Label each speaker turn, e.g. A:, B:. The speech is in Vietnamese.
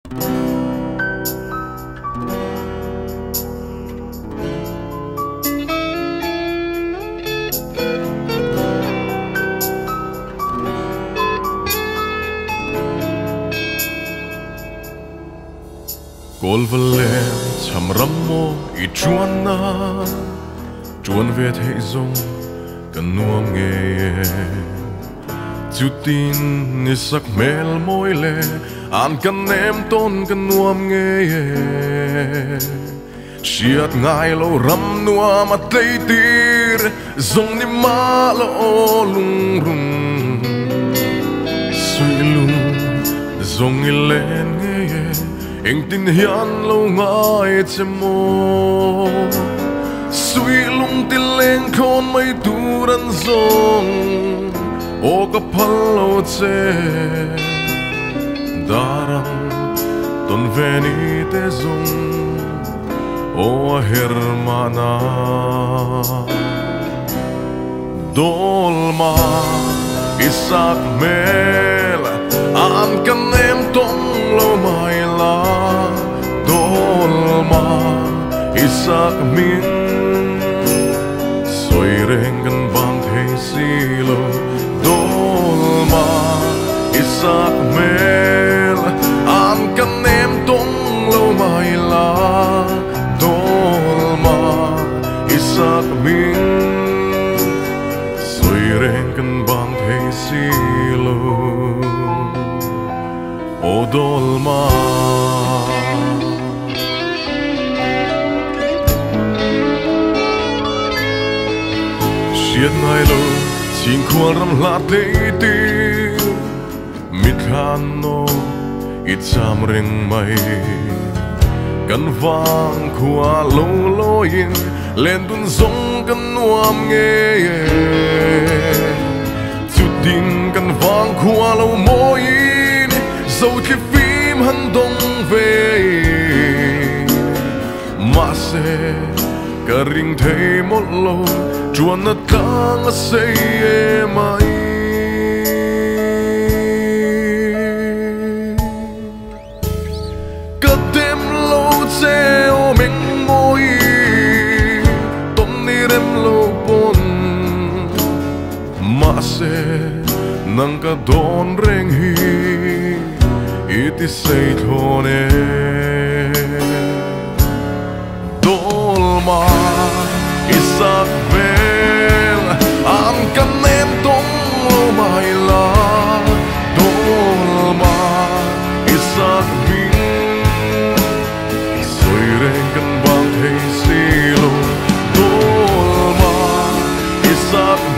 A: Golvale cham rammo I chuan về thế dung cần nuông nghe chú tin ni sắc mel môi lệ an cần em tôn cần nuông nghe chiết ngay lâu ram nua mà tây tir dung ni ma lo lung rung suy lung dung ni lên nghe anh tin hiền lâu ngay chêm mô suy lung tin lên khôn mấy tu răn rong ô cả phal lâu chê darang ton veni te zung ô hermana Dolma isak mel an kan em tong lâu mai la Dolma isak min soi reng kan bang thei silo Dolma isak mel an kan em tong lâu mai la Dolma isak min soi reng kan bang thei silo o Dolma chiết ngay lâu xin khoan ram lát lấy ti mít khan no ít cham reng mây kan vang khoa lâu lâu in lên tuôn sông kan nuam nghe chút tin kan vang khoa lâu môi in dầu khi phim hắn đông về mà sẽ cả ring thấy một lâu chuan na tlang a sei e mai ka tem lo che o meng moi tom ni rem lo pon ma se nang ka don reng hi iti sei thone Dolma isak an kan em tong lâu mai la Dolma isak min soi reng kan bang thei silo Dolma isak